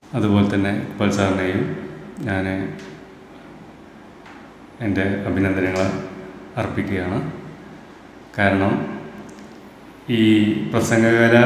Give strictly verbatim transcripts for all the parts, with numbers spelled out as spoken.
അതുപോലെ തന്നെ ഇക്ബാൽ സാറിനെയും ഞാൻ എൻ്റെ അഭിനന്ദനങ്ങൾ അർപ്പിക്കുകയാണ്. കാരണം ഈ പ്രസംഗകല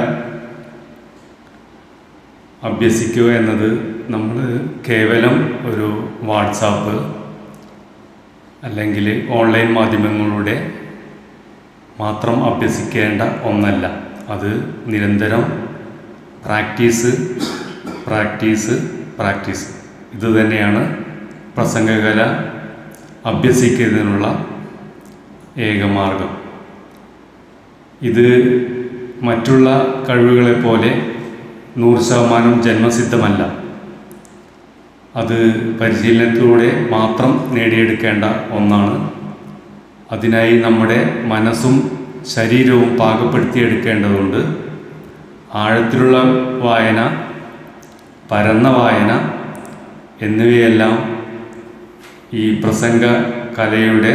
അഭ്യസിക്കുക എന്നത് നമ്മൾ കേവലം ഒരു വാട്സാപ്പ് അല്ലെങ്കിൽ ഓൺലൈൻ മാധ്യമങ്ങളുടെ മാത്രം അഭ്യസിക്കേണ്ട ഒന്നല്ല. അത് നിരന്തരം പ്രാക്ടീസ് പ്രാക്ടീസ് പ്രാക്ടീസ് ഇത് തന്നെയാണ് പ്രസംഗകല അഭ്യസിക്കുന്നതിനുള്ള ഏകമാർഗം. ഇത് മറ്റുള്ള കഴിവുകളെപ്പോലെ നൂറ് ശതമാനം ജന്മസിദ്ധമല്ല. അത് പരിശീലനത്തിലൂടെ മാത്രം നേടിയെടുക്കേണ്ട ഒന്നാണ്. അതിനായി നമ്മുടെ മനസ്സും ശരീരവും പാകപ്പെടുത്തിയെടുക്കേണ്ടതുണ്ട്. ആഴത്തിലുള്ള വായന, പരന്ന വായന എന്നിവയെല്ലാം ഈ പ്രസംഗ കലയുടെ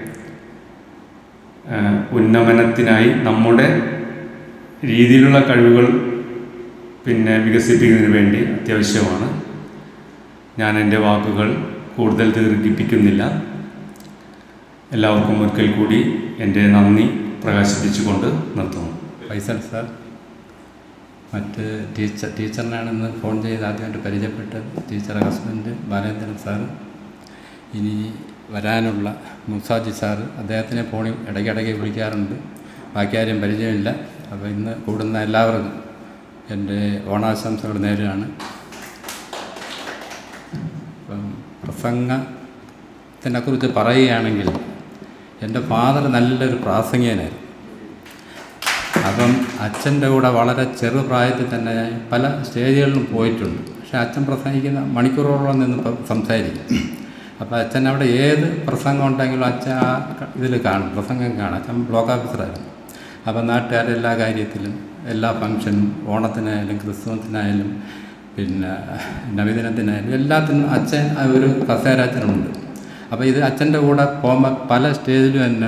ഉന്നമനത്തിനായി നമ്മുടെ രീതിയിലുള്ള കഴിവുകൾ പിന്നെ വികസിപ്പിക്കുന്നതിന് വേണ്ടി അത്യാവശ്യമാണ്. ഞാൻ എൻ്റെ വാക്കുകൾ കൂടുതൽ ദീർഘിപ്പിക്കുന്നില്ല. എല്ലാവർക്കും ഒരിക്കൽ കൂടി എൻ്റെ നന്ദി പ്രകാശിപ്പിച്ചുകൊണ്ട് നിർത്തുന്നു. ഫൈസൽ സാർ, മറ്റ് ടീച്ചർ ടീച്ചറിനാണെന്ന് ഫോൺ ചെയ്ത് ആദ്യമായിട്ട് പരിചയപ്പെട്ടത് ടീച്ചറുടെ ഹസ്ബൻഡ് ബാലേന്ദ്രൻ സാറ്. ഇനി വരാനുള്ള മുസാജി സാറ്, അദ്ദേഹത്തിനെ ഫോണിൽ ഇടയ്ക്കിടയ്ക്ക് വിളിക്കാറുണ്ട്. ബാക്കി ആരും പരിചയമില്ല. അപ്പോൾ ഇന്ന് കൂടുന്ന എല്ലാവർക്കും എൻ്റെ ഓണാശംസകൾ നേരുകയാണ്. അപ്പം പ്രസംഗത്തിനെക്കുറിച്ച് പറയുകയാണെങ്കിൽ എൻ്റെ ഫാദർ നല്ലൊരു പ്രാസംഗികനായിരുന്നു. അപ്പം അച്ഛൻ്റെ കൂടെ വളരെ ചെറുപ്രായത്തിൽ തന്നെ ഞാൻ പല സ്റ്റേജുകളിലും പോയിട്ടുണ്ട്. പക്ഷേ അച്ഛൻ പ്രസംഗിക്കുന്ന മണിക്കൂറോളം നിന്ന് സംസാരിക്കും. അപ്പോൾ അച്ഛൻ അവിടെ ഏത് പ്രസംഗം ഉണ്ടെങ്കിലും അച്ഛൻ ആ ഇതിൽ കാണും, പ്രസംഗം കാണും. അച്ഛൻ ബ്ലോക്ക് ഓഫീസറായിരുന്നു. അപ്പോൾ നാട്ടുകാരുടെ എല്ലാ കാര്യത്തിലും, എല്ലാ ഫംഗ്ഷനും, ഓണത്തിനായാലും ക്രിസ്മസിനായാലും പിന്നെ നബിദിനത്തിനായാലും എല്ലാത്തിനും അച്ഛൻ ഒരു കസേര അച്ഛനുണ്ട്. അപ്പോൾ ഇത് അച്ഛൻ്റെ കൂടെ പോകുമ്പോൾ പല സ്റ്റേജിലും എന്നെ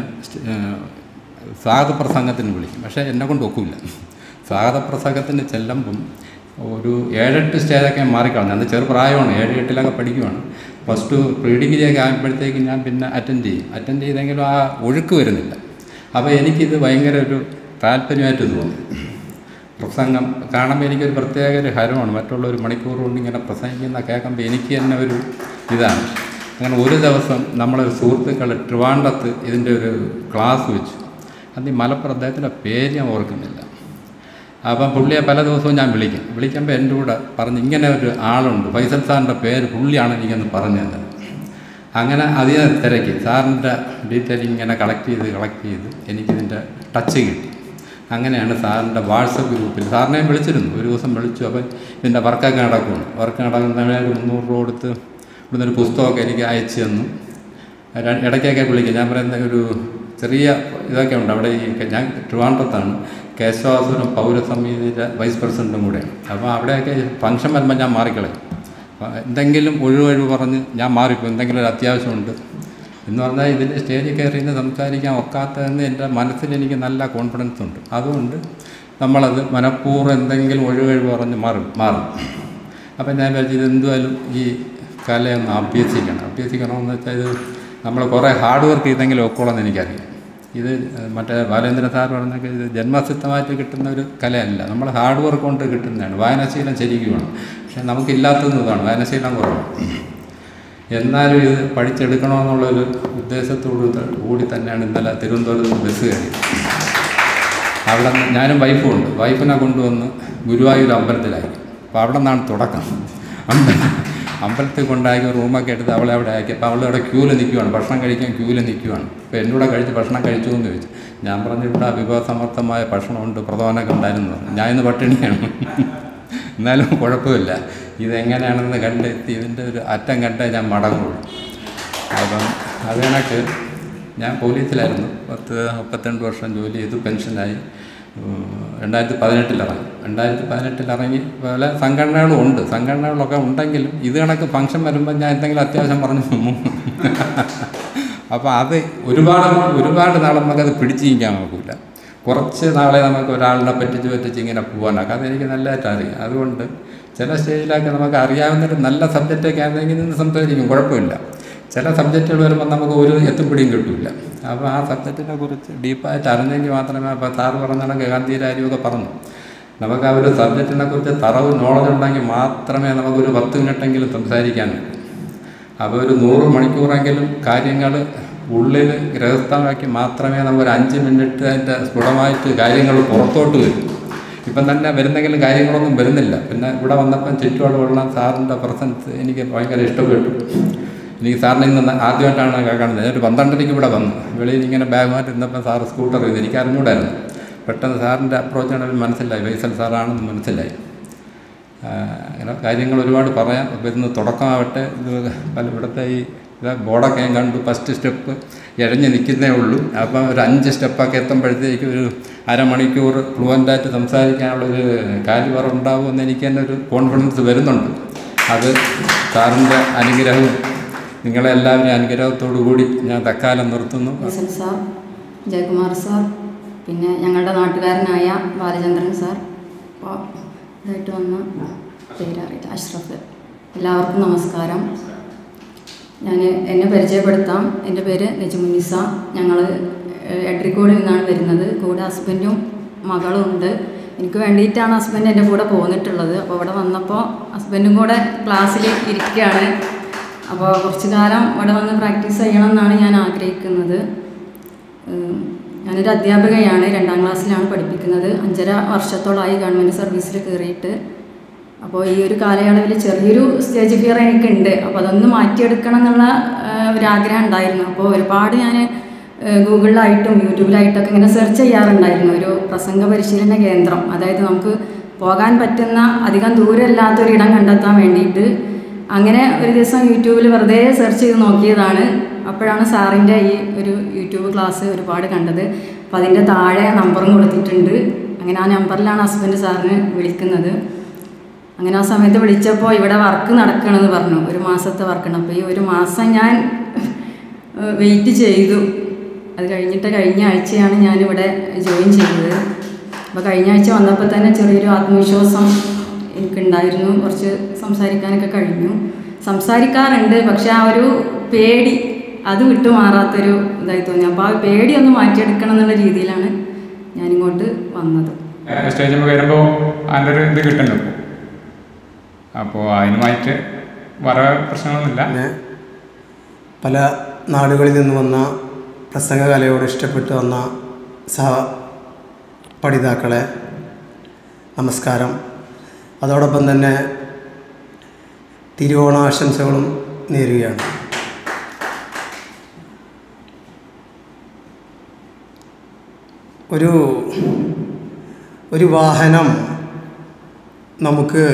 സ്വാഗത പ്രസംഗത്തിന് വിളിക്കും. പക്ഷേ എന്നെ കൊണ്ട് ഒക്കില്ല. സ്വാഗത പ്രസംഗത്തിന് ചെല്ലുമ്പം ഒരു ഏഴെട്ട് സ്റ്റേജൊക്കെ മാറിക്കളഞ്ഞു. അത് ചെറുപ്രായമാണ്, ഏഴ് എട്ടിലൊക്കെ പഠിക്കുവാണ്. പ്ലസ് ടു പ്രീ ഡിഗ്രിയൊക്കെ ആകുമ്പോഴത്തേക്ക് ഞാൻ പിന്നെ അറ്റൻഡ് ചെയ്യും. അറ്റൻഡ് ചെയ്തെങ്കിലും ആ ഒഴുക്ക് വരുന്നില്ല. അപ്പോൾ എനിക്കിത് ഭയങ്കര ഒരു താല്പര്യമായിട്ട് തോന്നി. പ്രസംഗം കാണുമ്പോൾ എനിക്കൊരു പ്രത്യേക ഒരു ഹരമാണ്. മറ്റുള്ള ഒരു മണിക്കൂർ കൊണ്ട് ഇങ്ങനെ പ്രസംഗിക്കുന്ന കേൾക്കുമ്പോൾ എനിക്ക് തന്നെ ഒരു ഇതാണ്. അങ്ങനെ ഒരു ദിവസം നമ്മളൊരു സുഹൃത്തുക്കൾ ട്രിവാൻഡ്രത്ത് ഇതിൻ്റെ ഒരു ക്ലാസ് വെച്ചു. അത് ഈ മലപ്പുറം, അദ്ദേഹത്തിൻ്റെ പേര് ഞാൻ ഓർക്കുന്നില്ല. അപ്പം പുള്ളിയെ പല ദിവസവും ഞാൻ വിളിക്കും. വിളിക്കുമ്പോൾ എൻ്റെ കൂടെ പറഞ്ഞ് ഇങ്ങനെ ഒരു ആളുണ്ട്, ഫൈസൽ സാറിൻ്റെ പേര് പുള്ളിയാണ് എനിക്കൊന്ന് പറഞ്ഞു തന്നത്. അങ്ങനെ അതിനെ തിരക്കി സാറിൻ്റെ ഡീറ്റെയിൽ ഇങ്ങനെ കളക്ട് ചെയ്ത് കളക്ട് ചെയ്ത് എനിക്കിതിൻ്റെ ടച്ച് കിട്ടി. അങ്ങനെയാണ് സാറിൻ്റെ വാട്സപ്പ് ഗ്രൂപ്പിൽ സാറിനെ വിളിച്ചിരുന്നു. ഒരു ദിവസം വിളിച്ചു. അപ്പം ഇതിൻ്റെ വർക്കൊക്കെ നടക്കുകയാണ്. വർക്ക് നടക്കുന്ന ഒരു മുന്നൂറ് രൂപ കൊടുത്ത് ഇവിടുന്ന് ഒരു പുസ്തകമൊക്കെ എനിക്ക് അയച്ചു തന്നു. ഇടയ്ക്കൊക്കെ വിളിക്കും. ഞാൻ പറയുന്ന ഒരു ചെറിയ ഇതൊക്കെ ഉണ്ട് അവിടെ. ഈ ഞാൻ ട്രിവാൻഡ്രത്താണ്, കേശവാസുരം പൗരസമിതിയുടെ വൈസ് പ്രസിഡൻറ്റും കൂടെയാണ്. അപ്പോൾ അവിടെയൊക്കെ ഫംഗ്ഷൻ വരുമ്പോൾ ഞാൻ മാറിക്കളയും. എന്തെങ്കിലും ഒഴിവൊഴിവ് പറഞ്ഞ് ഞാൻ മാറിപ്പോയി. എന്തെങ്കിലും ഒരു അത്യാവശ്യമുണ്ട് എന്ന് പറഞ്ഞാൽ ഇതിൻ്റെ സ്റ്റേജിൽ കയറി നിന്ന് സംസാരിക്കാൻ ഒക്കാത്തതെന്ന് എൻ്റെ മനസ്സിൽ എനിക്ക് നല്ല കോൺഫിഡൻസ് ഉണ്ട്. അതുകൊണ്ട് നമ്മളത് മനഃപൂർവ്വം എന്തെങ്കിലും ഒഴിവൊഴിവ് പറഞ്ഞ് മാറും മാറും അപ്പം ഞാൻ വിചാരിച്ചു ഇതെന്തുമായാലും ഈ കലയൊന്ന് അഭ്യസിക്കണം. അഭ്യസിക്കണമെന്ന് വെച്ചാൽ ഇത് നമ്മൾ കുറേ ഹാർഡ് വർക്ക് ചെയ്തെങ്കിലും ഒക്കോളെന്ന് എനിക്കറിയാം. ഇത് മറ്റേ ബാലേന്ദ്രൻ സാർ പറഞ്ഞൊക്കെ ഇത് ജന്മസിദ്ധമായിട്ട് കിട്ടുന്ന ഒരു കലയല്ല, നമ്മൾ ഹാർഡ് വർക്ക് കൊണ്ട് കിട്ടുന്നതാണ്. വായനാശീലം ശരിക്കുമാണ്. പക്ഷേ നമുക്കില്ലാത്തത് ഇതാണ്, വായനാശീലം കുറവാണ്. എന്നാലും ഇത് പഠിച്ചെടുക്കണമെന്നുള്ളൊരു ഉദ്ദേശത്തോടു കൂടി തന്നെയാണ് ഇന്നലെ തിരുവനന്തപുരത്ത് ബസ് കയറി. അവിടെ നിന്ന് ഞാനും വൈഫും ഉണ്ട്. വൈഫിനെ കൊണ്ടുവന്ന് ഗുരുവായൂർ അമ്പലത്തിലായി. അപ്പോൾ അവിടെ നിന്നാണ് തുടക്കം. അമ്പലം അമ്പലത്തിൽ കൊണ്ടാക്കി റൂമൊക്കെ എടുത്ത് അവളെ അവിടെ ആക്കി. അപ്പോൾ അവളവിടെ ക്യൂവിൽ നിൽക്കുവാണ്, ഭക്ഷണം കഴിക്കാൻ ക്യൂവിൽ നിൽക്കുവാണ്. അപ്പോൾ എന്നോട് കഴിച്ച് ഭക്ഷണം കഴിച്ചു എന്ന് ചോദിച്ചു. ഞാൻ പറഞ്ഞു ഇവിടെ വിഭവസമർത്ഥമായ ഭക്ഷണമുണ്ട്, പ്രധാനമൊക്കെ ഉണ്ടായിരുന്നു പറഞ്ഞു. ഞാൻ ഇന്ന് പട്ടിണിയാണ്. എന്നാലും കുഴപ്പമില്ല, ഇതെങ്ങനെയാണെന്ന് കണ്ടെത്തി ഇതിൻ്റെ ഒരു അറ്റം കണ്ടേ ഞാൻ മടങ്ങുള്ളൂ. അപ്പം അത് കണക്ക് ഞാൻ പോലീസിലായിരുന്നു. പത്ത് മുപ്പത്തിരണ്ട് വർഷം ജോലി ചെയ്തു, പെൻഷനായി. രണ്ടായിരത്തി പതിനെട്ടിലിറങ്ങി രണ്ടായിരത്തി പതിനെട്ടിലിറങ്ങി പല സംഘടനകളും ഉണ്ട്. സംഘടനകളൊക്കെ ഉണ്ടെങ്കിലും ഇത് കണക്ക് ഫംഗ്ഷൻ വരുമ്പോൾ ഞാൻ എന്തെങ്കിലും അത്യാവശ്യം പറഞ്ഞു പോകും. അപ്പോൾ അത് ഒരുപാട് ഒരുപാട് നാൾ നമുക്കത് പിടിച്ച് നിൽക്കാൻ നോക്കില്ല. കുറച്ച് നാളെ നമുക്ക് ഒരാളിനെ പറ്റിച്ച് പറ്റിച്ച് ഇങ്ങനെ പോകാനൊക്കെ അതെനിക്ക് നല്ലതായിട്ട് അറിയാം. അതുകൊണ്ട് ചില സ്റ്റേജിലൊക്കെ നമുക്ക് അറിയാവുന്നൊരു നല്ല സബ്ജക്റ്റൊക്കെ ആണെങ്കിൽ നിന്ന് സംസാരിക്കും, കുഴപ്പമില്ല. ചില സബ്ജക്റ്റുകൾ വരുമ്പോൾ നമുക്ക് ഒരു എത്തുപിടിയും കിട്ടില്ല. അപ്പോൾ ആ സബ്ജക്റ്റിനെ കുറിച്ച് ഡീപ്പായിട്ട് അറിഞ്ഞെങ്കിൽ മാത്രമേ, അപ്പോൾ സാറ് പറഞ്ഞാണെങ്കിൽ ഗാന്ധി രാജ്യമൊക്കെ പറഞ്ഞു, നമുക്ക് ആ ഒരു സബ്ജക്റ്റിനെ കുറിച്ച് തറവ് നോളജ് ഉണ്ടെങ്കിൽ മാത്രമേ നമുക്കൊരു പത്ത് മിനിറ്റെങ്കിലും സംസാരിക്കാൻ പറ്റൂ. അപ്പോൾ ഒരു നൂറ് മണിക്കൂറെങ്കിലും കാര്യങ്ങൾ ഉള്ളിൽ ഗൃഹസ്ഥമാക്കി മാത്രമേ നമുക്കൊരു അഞ്ച് മിനിറ്റ് അതിൻ്റെ സ്ഫുടമായിട്ട് കാര്യങ്ങൾ പുറത്തോട്ട് വരും. ഇപ്പം തന്നെ വരുന്നെങ്കിലും കാര്യങ്ങളൊന്നും വരുന്നില്ല. പിന്നെ ഇവിടെ വന്നപ്പം ചുറ്റുപാടുള്ള സാറിൻ്റെ പ്രസൻസ് എനിക്ക് ഭയങ്കര ഇഷ്ടപ്പെട്ടു. എനിക്ക് സാറിനെ ഇന്ന് ആദ്യമായിട്ടാണ് കാണുന്നത്. ഒരു പന്ത്രണ്ടരയ്ക്ക് ഇവിടെ വന്നു, വെളിയിൽ ഇങ്ങനെ ബാഗുമായിട്ട് ഇരുന്നപ്പോൾ സാറ് സ്കൂട്ടർ ചെയ്ത് എനിക്ക് അറിഞ്ഞൂടായിരുന്നു. പെട്ടെന്ന് സാറിൻ്റെ അപ്രോച്ചാണ് മനസ്സിലായി, വൈസൽ സാറാണെന്ന് മനസ്സിലായി. അങ്ങനെ കാര്യങ്ങൾ ഒരുപാട് പറയാം. അപ്പോൾ ഇന്ന് തുടക്കമാവട്ടെ. ഇത് പല ഇവിടുത്തെ ഈ ബോർഡൊക്കെ ഞാൻ കണ്ടു. ഫസ്റ്റ് സ്റ്റെപ്പ് ഇഴഞ്ഞ് നിൽക്കുന്നേ ഉള്ളൂ. അപ്പം ഒരു അഞ്ച് സ്റ്റെപ്പൊക്കെ എത്തുമ്പോഴത്തേക്ക് ഒരു അരമണിക്കൂർ ഫ്ലുവൻ്റായിട്ട് സംസാരിക്കാനുള്ളൊരു കാലിബർ ഉണ്ടാകുമെന്ന് എനിക്ക് തന്നെ ഒരു കോൺഫിഡൻസ് വരുന്നുണ്ട്. അത് സാറിൻ്റെ അനുഗ്രഹവും നിങ്ങളെല്ലാവരും അനുഗ്രഹത്തോടു കൂടി ഞാൻ തക്കാലം നിർത്തുന്നു. വൈസൽ സാർ, ജയകുമാർ സാർ, പിന്നെ ഞങ്ങളുടെ നാട്ടുകാരനായ ബാലചന്ദ്രൻ സാർ, അപ്പോൾ ഇതായിട്ട് വന്ന പേരറിയില്ല, അഷ്റഫ്, എല്ലാവർക്കും നമസ്കാരം. ഞാൻ എന്നെ പരിചയപ്പെടുത്താം. എൻ്റെ പേര് നജുമുനിസ. ഞങ്ങൾ എഡ്രിക്കോടിൽ നിന്നാണ് വരുന്നത്. കൂടെ ഹസ്ബൻഡും മകളും ഉണ്ട്. എനിക്ക് വേണ്ടിയിട്ടാണ് ഹസ്ബൻഡ് എൻ്റെ കൂടെ പോന്നിട്ടുള്ളത്. അപ്പോൾ ഇവിടെ വന്നപ്പോൾ ഹസ്ബൻഡും കൂടെ ക്ലാസ്സിൽ ഇരിക്കുകയാണ്. അപ്പോൾ കുറച്ച് കാലം ഇവിടെ വന്ന് പ്രാക്ടീസ് ചെയ്യണം എന്നാണ് ഞാൻ ആഗ്രഹിക്കുന്നത്. ഞാനൊരു അധ്യാപികയാണ്. രണ്ടാം ക്ലാസ്സിലാണ് പഠിപ്പിക്കുന്നത്. അഞ്ചര വർഷത്തോളമായി ഗവൺമെൻറ് സർവീസിൽ കയറിയിട്ട്. അപ്പോൾ ഈ ഒരു കാലയളവിൽ ചെറിയൊരു സ്റ്റേജ് ഫിയർ എനിക്കുണ്ട്. അപ്പോൾ അതൊന്ന് മാറ്റിയെടുക്കണം എന്നുള്ള ഒരാഗ്രഹം ഉണ്ടായിരുന്നു. അപ്പോൾ ഒരുപാട് ഞാൻ ഗൂഗിളിലായിട്ടും യൂട്യൂബിലായിട്ടൊക്കെ ഇങ്ങനെ സെർച്ച് ചെയ്യാറുണ്ടായിരുന്നു. ഒരു പ്രസംഗ പരിശീലന കേന്ദ്രം, അതായത് നമുക്ക് പോകാൻ പറ്റുന്ന അധികം ദൂരമില്ലാത്തൊരിടം കണ്ടെത്താൻ വേണ്ടിയിട്ട്. അങ്ങനെ ഒരു ദിവസം യൂട്യൂബിൽ വെറുതെ സെർച്ച് ചെയ്ത് നോക്കിയതാണ്. അപ്പോഴാണ് സാറിൻ്റെ ഈ ഒരു യൂട്യൂബ് ക്ലാസ് ഒരുപാട് കണ്ടത്. അപ്പോൾ അതിൻ്റെ താഴെ നമ്പറും കൊടുത്തിട്ടുണ്ട്. അങ്ങനെ ആ നമ്പറിലാണ് ഹസ്ബൻഡ് സാറിന് വിളിക്കുന്നത്. അങ്ങനെ ആ സമയത്ത് വിളിച്ചപ്പോൾ ഇവിടെ വർക്ക് നടക്കണമെന്ന് പറഞ്ഞു, ഒരു മാസത്തെ വർക്കാണ്. അപ്പോൾ ഈ ഒരു മാസം ഞാൻ വെയിറ്റ് ചെയ്തു. അത് കഴിഞ്ഞിട്ട് കഴിഞ്ഞ ആഴ്ചയാണ് ഞാനിവിടെ ജോയിൻ ചെയ്തത്. അപ്പോൾ കഴിഞ്ഞ ആഴ്ച വന്നപ്പോൾ തന്നെ ചെറിയൊരു ആത്മവിശ്വാസം എനിക്കുണ്ടായിരുന്നു. കുറച്ച് സംസാരിക്കാനൊക്കെ കഴിഞ്ഞു. സംസാരിക്കാറുണ്ട്, പക്ഷെ ആ ഒരു പേടി അത് വിട്ടുമാറാത്തൊരു ഇതായി തോന്നി. അപ്പോൾ ആ പേടി ഒന്ന് മാറ്റിയെടുക്കണം എന്നുള്ള രീതിയിലാണ് ഞാനിങ്ങോട്ട് വന്നത്. സ്റ്റേജിൽ വരുമ്പോൾ അതിൻ്റെ ഒരു ഇത് കിട്ടുന്നു. അപ്പോൾ അതിനുമായിട്ട് വേറെ പ്രശ്നങ്ങളൊന്നുമില്ല. പിന്നെ പല നാടുകളിൽ നിന്ന് വന്ന പ്രസംഗകലയോട് ഇഷ്ടപ്പെട്ട് വന്ന സഹ പഠിതാക്കളെ നമസ്കാരം. അതോടൊപ്പം തന്നെ തിരുവോണാശംസകളും നേരുകയാണ്. ഒരു ഒരു വാഹനം നമുക്ക്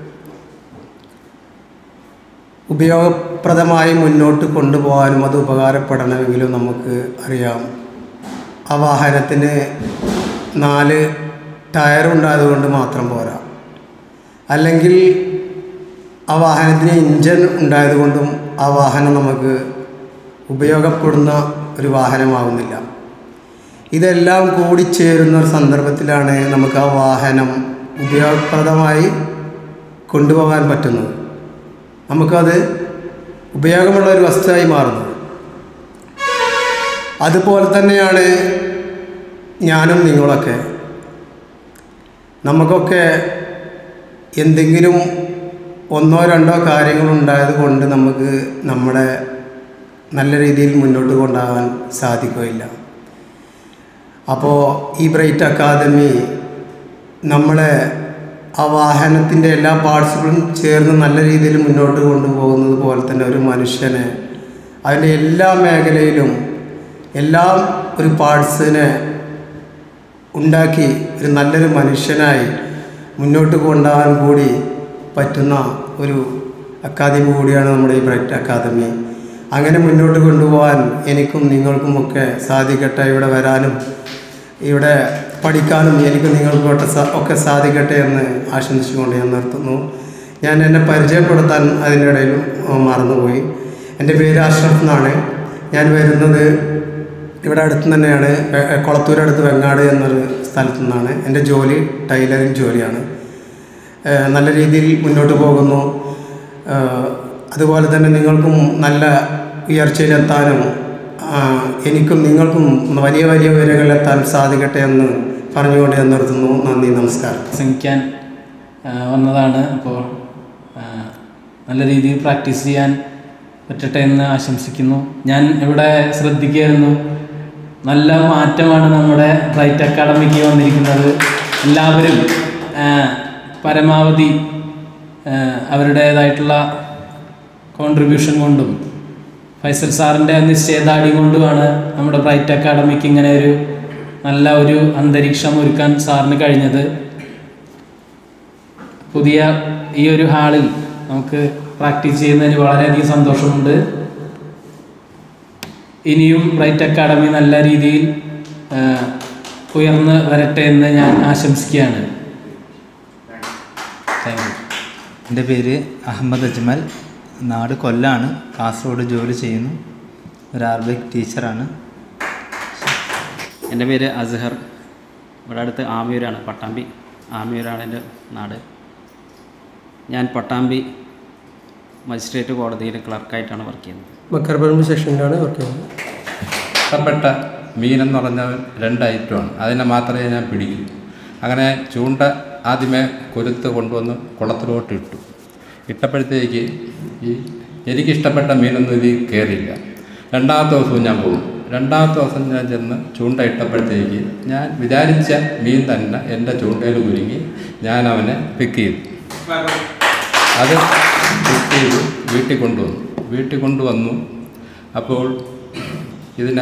ഉപയോഗപ്രദമായി മുന്നോട്ട് കൊണ്ടുപോകാനും അത് ഉപകാരപ്പെടണമെങ്കിലും നമുക്ക് അറിയാം, ആ വാഹനത്തിന് നാല് ടയറുണ്ടായതുകൊണ്ട് മാത്രം പോരാ. അല്ലെങ്കിൽ ആ വാഹനത്തിന് ഇഞ്ചൻ ഉണ്ടായതുകൊണ്ടും ആ വാഹനം നമുക്ക് ഉപയോഗപ്പെടുന്ന ഒരു വാഹനമാകുന്നില്ല. ഇതെല്ലാം കൂടിച്ചേരുന്ന ഒരു സന്ദർഭത്തിലാണ് നമുക്ക് ആ വാഹനം ഉപയോഗപ്രദമായി കൊണ്ടുപോകാൻ പറ്റുന്നത്, നമുക്കത് ഉപയോഗമുള്ള ഒരു വസ്തുവായി മാറുന്നത്. അതുപോലെ തന്നെയാണ് ഞാനും നിങ്ങളൊക്കെ. നമുക്കൊക്കെ എന്തെങ്കിലും ഒന്നോ രണ്ടോ കാര്യങ്ങളുണ്ടായത് കൊണ്ട് നമുക്ക് നമ്മുടെ നല്ല രീതിയിൽ മുന്നോട്ട് കൊണ്ടുപോകാൻ സാധിക്കുകയില്ല. അപ്പോൾ ഈ ബ്രൈറ്റ് അക്കാദമി നമ്മളെ ആ വാഹനത്തിൻ്റെ എല്ലാ പാർട്സുകളും ചേർന്ന് നല്ല രീതിയിൽ മുന്നോട്ട് കൊണ്ടുപോകുന്നത് പോലെ തന്നെ ഒരു മനുഷ്യനെ അതിൻ്റെ എല്ലാ മേഖലയിലും എല്ലാം ഒരു പാർട്സിനെ ഉണ്ടാക്കി ഒരു നല്ലൊരു മനുഷ്യനായി മുന്നോട്ട് കൊണ്ടുപോകാൻ കൂടി പറ്റുന്ന ഒരു അക്കാദമി കൂടിയാണ് നമ്മുടെ ഈ ബ്രൈറ്റ് അക്കാദമി. അങ്ങനെ മുന്നോട്ട് കൊണ്ടുപോകാൻ എനിക്കും നിങ്ങൾക്കുമൊക്കെ സാധിക്കട്ടെ. ഇവിടെ വരാനും ഇവിടെ പഠിക്കാനും എനിക്കും നിങ്ങൾക്കൊക്കെ ഒക്കെ സാധിക്കട്ടെ എന്ന് ആശംസിച്ചുകൊണ്ട് ഞാൻ നിർത്തുന്നു. ഞാൻ എന്നെ പരിചയപ്പെടുത്താൻ അതിനിടയിൽ മറന്നുപോയി. എൻ്റെ പേര് അഷ്റഫ് എന്നാണ്. ഞാൻ വരുന്നത് ഇവിടെ അടുത്ത് തന്നെയാണ്, കൊളത്തൂരടുത്ത് വെങ്ങാട് എന്നൊരു സ്ഥലത്തു നിന്നാണ്. എൻ്റെ ജോലി ടൈലറിങ് ജോലിയാണ്. നല്ല രീതിയിൽ മുന്നോട്ട് പോകുന്നു. അതുപോലെ തന്നെ നിങ്ങൾക്കും നല്ല ഉയർച്ചയിലെത്താനും എനിക്കും നിങ്ങൾക്കും വലിയ വലിയ ഉയരങ്ങളിലെത്താൻ സാധിക്കട്ടെ എന്ന് പറഞ്ഞുകൊണ്ട് ഞാൻ നിർത്തുന്നു. നന്ദി, നമസ്കാരം. പ്രസംഗിക്കാൻ വന്നതാണ്. അപ്പോൾ നല്ല രീതിയിൽ പ്രാക്ടീസ് ചെയ്യാൻ പറ്റട്ടെ എന്ന് ആശംസിക്കുന്നു. ഞാൻ ഇവിടെ ശ്രദ്ധിക്കുകയായിരുന്നു, നല്ല മാറ്റമാണ് നമ്മുടെ ബ്രൈറ്റ് അക്കാഡമിക്ക് വന്നിരിക്കുന്നത്. എല്ലാവരും പരമാവധി അവരുടേതായിട്ടുള്ള കോൺട്രിബ്യൂഷൻ കൊണ്ടും ഫൈസൽ സാറിൻ്റെ നിശ്ചയദാർഢ്യം കൊണ്ടുമാണ് നമ്മുടെ ബ്രൈറ്റ് അക്കാഡമിക്ക് ഇങ്ങനെ ഒരു നല്ല ഒരു അന്തരീക്ഷം ഒരുക്കാൻ സാറിന് കഴിഞ്ഞത്. പുതിയ ഈ ഒരു ഹാളിൽ നമുക്ക് പ്രാക്ടീസ് ചെയ്യുന്നതിന് വളരെയധികം സന്തോഷമുണ്ട്. ഇനിയും ബ്രൈറ്റ് അക്കാഡമി നല്ല രീതിയിൽ ഉയർന്ന് വരട്ടെ എന്ന് ഞാൻ ആശംസിക്കുകയാണ്. Thank you. എൻ്റെ പേര് അഹമ്മദ് അജ്മൽ, നാട് കൊല്ലാണ്, കാസർഗോഡ് ജോലി ചെയ്യുന്നു, ഒരു അറബിക് ടീച്ചറാണ്. എൻ്റെ പേര് അസ്ഹർ, ഇവിടെ അടുത്ത് ആമിയൂരാണ്, പട്ടാമ്പി ആമിയൂരാണ് എൻ്റെ നാട്. ഞാൻ പട്ടാമ്പി മജിസ്ട്രേറ്റ് കോടതിയിൽ ക്ലർക്കായിട്ടാണ് വർക്ക് ചെയ്യുന്നത്. മക്കരപ്പറമ്പ് സെക്ഷനിലാണ് വർക്ക് ചെയ്യുന്നത്. ഇഷ്ടപ്പെട്ട മീനെന്ന് പറഞ്ഞാൽ രണ്ട് ഐറ്റമാണ്, അതിനെ മാത്രമേ ഞാൻ പിടിക്കൂ. അങ്ങനെ ചൂണ്ട ആദ്യമേ കൊരുത്ത് കൊണ്ടുവന്ന് കുളത്തിലോട്ട് ഇട്ടു. ഇട്ടപ്പോഴത്തേക്ക് ഈ എനിക്കിഷ്ടപ്പെട്ട മീനൊന്നും ഇതിൽ കയറിയില്ല. രണ്ടാമത്തെ ദിവസവും ഞാൻ പോകും. രണ്ടാമത്തെ ദിവസം ഞാൻ ചെന്ന് ചൂണ്ട ഇട്ടപ്പോഴത്തേക്ക് ഞാൻ വിചാരിച്ച മീൻ തന്നെ എൻ്റെ ചൂണ്ടയിൽ കുരുങ്ങി ഞാൻ അവനെ പിക്ക് ചെയ്തു. അത് പിക്ക് ചെയ്ത് വീട്ടിൽ കൊണ്ടുവന്നു. വീട്ടിൽ കൊണ്ടുവന്നു അപ്പോൾ ഇതിനെ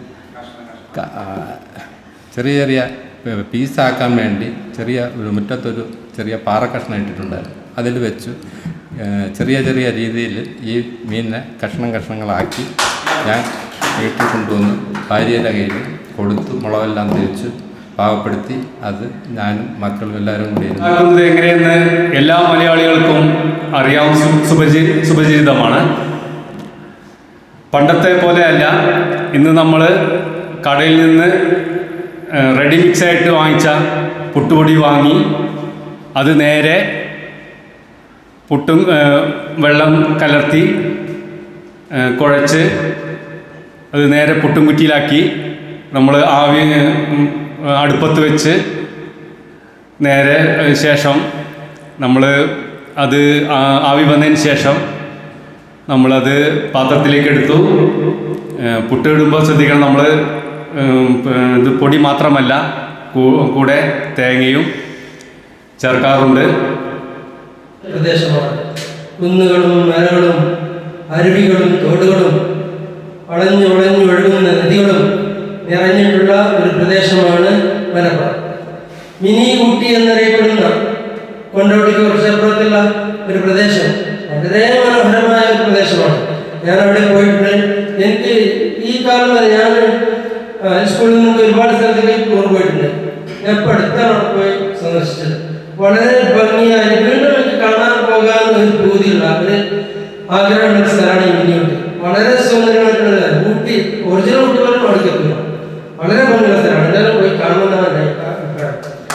ചെറിയ ചെറിയ പീസാക്കാൻ വേണ്ടി ചെറിയ ഒരു മുറ്റത്തൊരു ചെറിയ പാറക്കഷ്ണം ഇട്ടിട്ടുണ്ടായിരുന്നു. അതിൽ വെച്ച് ചെറിയ ചെറിയ രീതിയിൽ ഈ മീനിനെ കഷ്ണം കഷ്ണങ്ങളാക്കി ഞാൻ വീട്ടിൽ കൊണ്ടുവന്ന് ഭാര്യയുടെ കയ്യിൽ കൊടുത്തു. മുളകെല്ലാം തേച്ച് പാകപ്പെടുത്തി അത് ഞാനും മക്കളും എല്ലാവരും കൂടി ആക്കുന്നത് എങ്ങനെയെന്ന് എല്ലാ മലയാളികൾക്കും അറിയാം, സുപരി സുപരിചിതമാണ്. പണ്ടത്തെ പോലെയല്ല, ഇന്ന് നമ്മൾ കടയിൽ നിന്ന് റെഡി മിക്സായിട്ട് വാങ്ങിച്ച പുട്ടുപൊടി വാങ്ങി അത് നേരെ പുട്ടും വെള്ളം കലർത്തി കുഴച്ച് അത് നേരെ പുട്ടും കുറ്റിയിലാക്കി നമ്മൾ ആവി അടുപ്പത്ത് വെച്ച് നേരെ ശേഷം നമ്മൾ അത് ആവി വന്നതിന് ശേഷം നമ്മളത് പാത്രത്തിലേക്ക് എടുത്തു. പുട്ട് ഇടുമ്പോൾ ശ്രദ്ധിക്കണം, നമ്മൾ ഇത് പൊടി മാത്രമല്ല കൂടെ തേങ്ങയും ചേർക്കാറുണ്ട്. പ്രദേശമാണ്. കുന്നുകളും മലകളും അരുവികളും തോടുകളും വളഞ്ഞു വളഞ്ഞു ഒഴുകുന്ന നദികളും നിറഞ്ഞിട്ടുള്ള ഒരു പ്രദേശമാണ് മലപ്പുറം. മിനി ഊട്ടി എന്നറിയപ്പെടുന്ന കൊണ്ടോട്ടിക്ക് കുറച്ചപ്പുറത്തുള്ള ഒരു പ്രദേശം വളരെ മനോഹരമായ ഒരു പ്രദേശമാണ്. ഞാൻ അവിടെ പോയിട്ടുണ്ട്. എനിക്ക് ഈ കാലം വരെ ഞാൻ സ്കൂളിൽ നിന്ന് ഒരുപാട് സ്ഥലത്തേക്ക് ടൂർ പോയിട്ടുണ്ട്. ഞാൻ ഇപ്പോൾ അടുത്താണ് പോയി സന്ദർശിച്ചത്. വളരെ ഭംഗിയായി വീണ്ടും എനിക്ക് കാണാൻ പോകാൻ ഒരു പൂതിയുള്ള ഒരു ആഗ്രഹമുള്ള സ്ഥലമാണ് ഈ മിനി ഊട്ടി. വളരെ സൗന്ദര്യമായിട്ടുള്ള ഊട്ടി ഒറിജിനൽ ഊട്ടി പോലും പഠിക്കത്തില്ല. വളരെ ഭംഗിയുള്ള സ്ഥലമാണ്. എല്ലാവരും പോയി കാണുന്നതാണ് അഭിപ്രായം.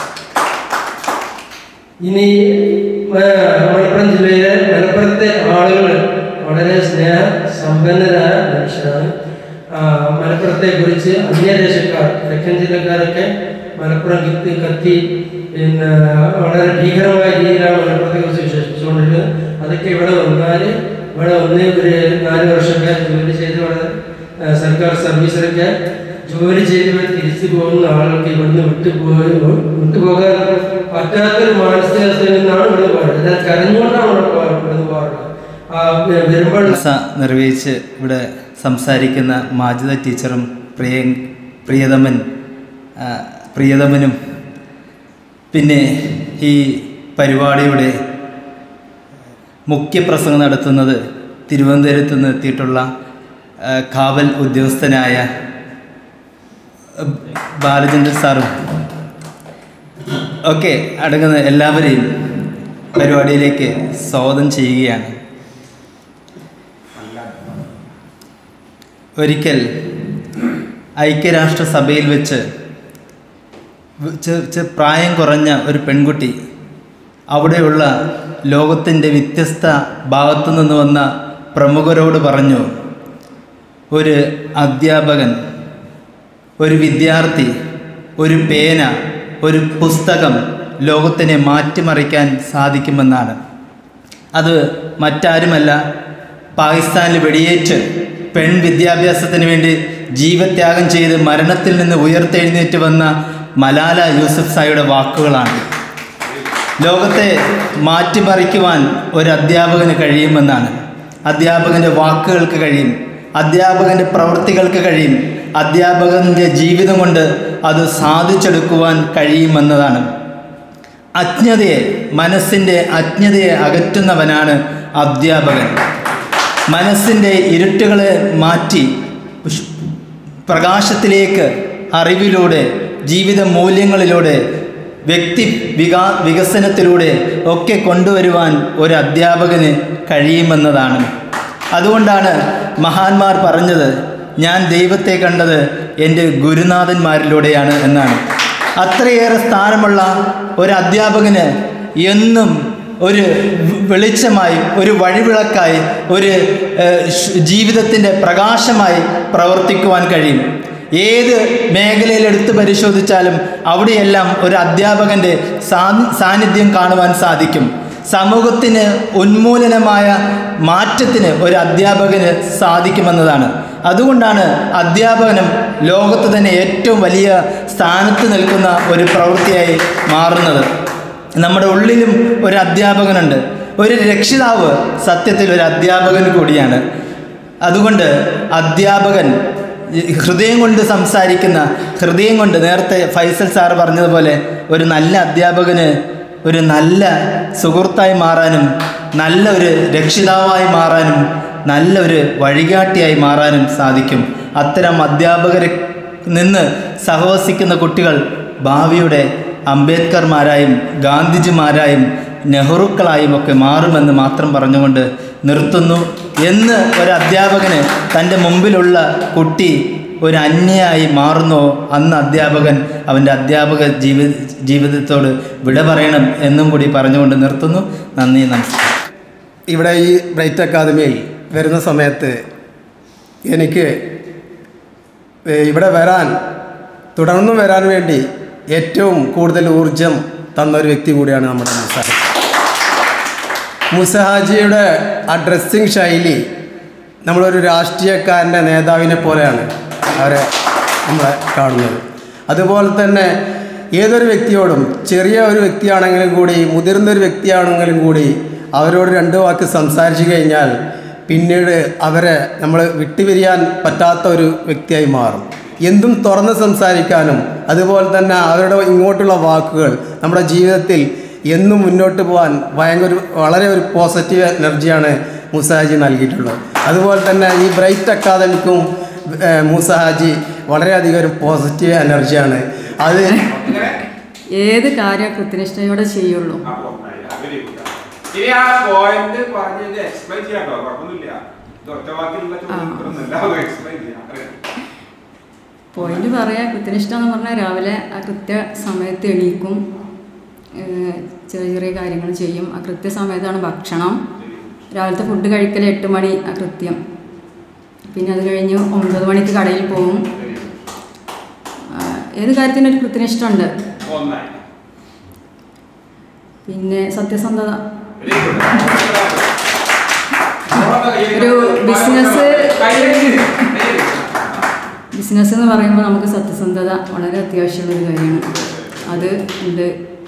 ഇനി മലപ്പുറം ജില്ലയിലെ മലപ്പുറത്തെ ആളുകൾ വളരെ സ്നേഹ സമ്പന്നരായ മനുഷ്യരാണ്. മലപ്പുറത്തെ കുറിച്ച് അന്യദേശക്കാർ, തെക്കൻ ജില്ലക്കാരൊക്കെ മലപ്പുറം കിത്തി കത്തി പിന്നെ വളരെ ഭീകരമായ രീതിയിലാണ് മലപ്പുറത്തെ കുറിച്ച് വിശേഷിപ്പിച്ചുകൊണ്ടിരുന്നത്. അതൊക്കെ ഇവിടെ വന്നാൽ ഇവിടെ വന്ന് ഒരു നാല് വർഷമൊക്കെ ജോലി ചെയ്ത് ഇവിടെ സർക്കാർ സർവീസിലൊക്കെ ജോലി ചെയ്ത് തിരിച്ചു പോകുന്ന ആളുകൾക്ക് ഇവിടുന്ന് വിട്ടുപോയി വിട്ടുപോകാൻ പറ്റാത്തൊരു മാനസികാവസ്ഥയിൽ നിന്നാണ് ഇവിടെ പോയത്. കരഞ്ഞുകൊണ്ടാണ് ഇവിടെ ഇവിടുന്ന് പോകാറുള്ളത്. വരുമ്പോൾ നിർവഹിച്ച് ഇവിടെ സംസാരിക്കുന്ന മാജിദ ടീച്ചറും പ്രിയ പ്രിയതമൻ പ്രിയതമനും പിന്നെ ഈ പരിപാടിയുടെ മുഖ്യപ്രസംഗം നടത്തുന്നത് തിരുവനന്തപുരത്ത് നിന്ന് എത്തിയിട്ടുള്ള കാവൽ ഉദ്യോഗസ്ഥനായ ബാലചന്ദ്രൻ സാറും ഒക്കെ അടങ്ങുന്ന എല്ലാവരെയും പരിപാടിയിലേക്ക് സ്വാഗതം ചെയ്യുകയാണ്. ഒരിക്കൽ ഐക്യരാഷ്ട്രസഭയിൽ വെച്ച് പ്രായം കുറഞ്ഞ ഒരു പെൺകുട്ടി അവിടെയുള്ള ലോകത്തിൻ്റെ വ്യത്യസ്ത ഭാഗത്തു നിന്ന് വന്ന പ്രമുഖരോട് പറഞ്ഞു, ഒരു അധ്യാപകൻ, ഒരു വിദ്യാർത്ഥി, ഒരു പേന, ഒരു പുസ്തകം ലോകത്തിനെ മാറ്റിമറിക്കാൻ സാധിക്കുമെന്നാണ്. അത് മറ്റാരുമല്ല, പാകിസ്ഥാനിൽ വെടിയേറ്റ് പെൺ വിദ്യാഭ്യാസത്തിന് വേണ്ടി ജീവത്യാഗം ചെയ്ത് മരണത്തിൽ നിന്ന് ഉയർത്തെഴുന്നേറ്റ് വന്ന മലാല യൂസഫ്സായിയുടെ വാക്കുകളാണ്. ലോകത്തെ മാറ്റിമറിക്കുവാൻ ഒരു അധ്യാപകന് കഴിയുമെന്നാണ്. അധ്യാപകൻ്റെ വാക്കുകൾക്ക് കഴിയും, അധ്യാപകൻ്റെ പ്രവൃത്തികൾക്ക് കഴിയും, അധ്യാപകൻ്റെ ജീവിതം കൊണ്ട് അത് സാധിച്ചെടുക്കുവാൻ കഴിയുമെന്നതാണ്. അജ്ഞതയെ, മനസ്സിൻ്റെ അജ്ഞതയെ അകറ്റുന്നവനാണ് അധ്യാപകൻ. മനസ്സിൻ്റെ ഇരുട്ടുകളെ മാറ്റി പ്രകാശത്തിലേക്ക് അറിവിലൂടെ, ജീവിത മൂല്യങ്ങളിലൂടെ, വ്യക്തി വികാ വികസനത്തിലൂടെ ഒക്കെ കൊണ്ടുവരുവാൻ ഒരു അധ്യാപകന് കഴിയുമെന്നതാണ്. അതുകൊണ്ടാണ് മഹാന്മാർ പറഞ്ഞത്, ഞാൻ ദൈവത്തെ കണ്ടത് എൻ്റെ ഗുരുനാഥന്മാരിലൂടെയാണ് എന്നാണ്. അത്രയേറെ സ്ഥാനമുള്ള ഒരു അധ്യാപകന് എന്നും ഒരു വെളിച്ചമായി, ഒരു വഴിവിളക്കായി, ഒരു ജീവിതത്തിൻ്റെ പ്രകാശമായി പ്രവർത്തിക്കുവാൻ കഴിയും. ഏത് മേഖലയിൽ എടുത്ത് പരിശോധിച്ചാലും അവിടെയെല്ലാം ഒരു അധ്യാപകൻ്റെ സാന്നിധ്യം കാണുവാൻ സാധിക്കും. സമൂഹത്തിന് ഉന്മൂലനമായ മാറ്റത്തിന് ഒരു അധ്യാപകന് സാധിക്കുമെന്നതാണ്. അതുകൊണ്ടാണ് അധ്യാപനം ലോകത്ത് തന്നെ ഏറ്റവും വലിയ സ്ഥാനത്ത് നിൽക്കുന്ന ഒരു പ്രവൃത്തിയായി മാറുന്നത്. നമ്മുടെ ഉള്ളിലും ഒരു അധ്യാപകനുണ്ട്. ഒരു രക്ഷിതാവ് സത്യത്തിൽ ഒരു അധ്യാപകൻ കൂടിയാണ്. അതുകൊണ്ട് അധ്യാപകൻ ഹൃദയം കൊണ്ട് സംസാരിക്കുന്ന, ഹൃദയം കൊണ്ട്, നേരത്തെ ഫൈസൽ സാറ് പറഞ്ഞതുപോലെ, ഒരു നല്ല അധ്യാപകന് ഒരു നല്ല സുഹൃത്തായി മാറാനും, നല്ല ഒരു രക്ഷിതാവായി മാറാനും, നല്ലൊരു വഴികാട്ടിയായി മാറാനും സാധിക്കും. അത്തരം അധ്യാപകരെ നിന്ന് സഹവസിക്കുന്ന കുട്ടികൾ ഭാവിയുടെ അംബേദ്കർമാരായും ഗാന്ധിജിമാരായും നെഹ്റുക്കളായും ഒക്കെ മാറുമെന്ന് മാത്രം പറഞ്ഞുകൊണ്ട് നിർത്തുന്നു. എന്ന് ഒരു അധ്യാപകന് തൻ്റെ മുമ്പിലുള്ള കുട്ടി ഒരു അന്യയായി മാറുന്നോ, അന്ന് അധ്യാപകൻ അവൻ്റെ അധ്യാപക ജീവി ജീവിതത്തോട് വിട പറയണം എന്നും കൂടി പറഞ്ഞുകൊണ്ട് നിർത്തുന്നു. നന്ദി, നമസ്കാരം. ഇവിടെ ഈ ബ്രൈറ്റ് അക്കാദമിയിൽ വരുന്ന സമയത്ത് എനിക്ക് ഇവിടെ വരാൻ, തുടർന്നും വരാൻ വേണ്ടി ഏറ്റവും കൂടുതൽ ഊർജം തന്നൊരു വ്യക്തി കൂടിയാണ് നമ്മുടെ മുസാഹാജി. മുസാഹാജിയുടെ ആ ഡ്രസ്സിങ് ശൈലി നമ്മളൊരു രാഷ്ട്രീയക്കാരൻ്റെ നേതാവിനെ പോലെയാണ് അവരെ നമ്മളെ കാണുന്നത്. അതുപോലെ തന്നെ ഏതൊരു വ്യക്തിയോടും, ചെറിയ ഒരു വ്യക്തിയാണെങ്കിലും കൂടി, മുതിർന്നൊരു വ്യക്തിയാണെങ്കിലും കൂടി, അവരോട് രണ്ട് വാക്ക് സംസാരിച്ചു കഴിഞ്ഞാൽ പിന്നീട് അവരെ നമ്മൾ വിട്ടുപിരിയാൻ പറ്റാത്ത ഒരു വ്യക്തിയായി മാറും. എന്തും തുറന്ന് സംസാരിക്കാനും, അതുപോലെ തന്നെ അവരുടെ ഇങ്ങോട്ടുള്ള വാക്കുകൾ നമ്മുടെ ജീവിതത്തിൽ എന്നും മുന്നോട്ട് പോകാൻ ഭയങ്കര വളരെ ഒരു പോസിറ്റീവ് എനർജിയാണ് മുസാഹാജി നൽകിയിട്ടുള്ളത്. അതുപോലെ തന്നെ ഈ ബ്രൈറ്റ് അക്കാദമിക്കും മുസാഹാജി വളരെയധികം ഒരു പോസിറ്റീവ് എനർജിയാണ്. അത് ഏത് കാര്യം കൃത്യനിഷ്ഠയോടെ ചെയ്യുള്ളൂ. പോയിന്റ് പറയാം. കൃത്യനിഷ്ഠ എന്ന് പറഞ്ഞാൽ രാവിലെ ആ കൃത്യ സമയത്ത് എണീക്കും, ചെറിയ ചെറിയ കാര്യങ്ങൾ ചെയ്യും. ആ കൃത്യസമയത്താണ് ഭക്ഷണം. രാവിലത്തെ ഫുഡ് കഴിക്കൽ എട്ട് മണി ആ കൃത്യം. പിന്നെ അത് കഴിഞ്ഞ് ഒമ്പത് മണിക്ക് കടയിൽ പോകും. ഏത് കാര്യത്തിനും ഒരു കൃത്യനിഷ്ഠ ഉണ്ട്. പിന്നെ സത്യസന്ധത. ഒരു ബിസിനസ് ബിസിനസ് എന്ന് പറയുമ്പോൾ നമുക്ക് സത്യസന്ധത വളരെ അത്യാവശ്യമുള്ളൊരു കാര്യമാണ്. അത് ഉണ്ട്.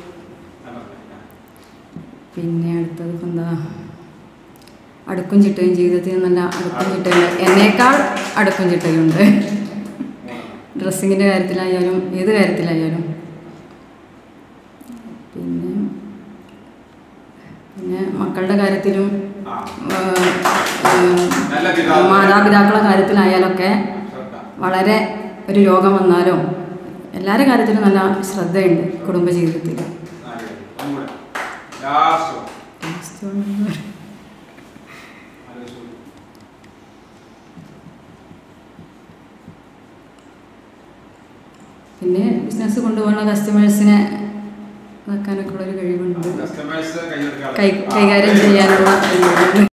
പിന്നെ അടുത്തത് ഇപ്പം എന്താ, അടുക്കും ചിട്ടയും. ജീവിതത്തിൽ നല്ല അടുക്കും ചിട്ടയുണ്ട്. എന്നേക്കാൾ അടുക്കും ചിട്ടയുണ്ട്. ഡ്രസ്സിങ്ങിൻ്റെ കാര്യത്തിലായാലും ഏത് കാര്യത്തിലായാലും. പിന്നെ പിന്നെ മക്കളുടെ കാര്യത്തിലും മാതാപിതാക്കളുടെ കാര്യത്തിലായാലൊക്കെ വളരെ ഒരു രോഗം വന്നാലും എല്ലാവരുടെ കാര്യത്തിലും നല്ല ശ്രദ്ധയുണ്ട് കുടുംബജീവിതത്തിൽ. പിന്നെ ബിസിനസ് കൊണ്ടുപോകുന്ന കസ്റ്റമേഴ്സിനെ വെക്കാനൊക്കെ ഉള്ളൊരു കഴിവുണ്ട്. കൈ കൈകാര്യം ചെയ്യാനുള്ള കഴിവുണ്ട്.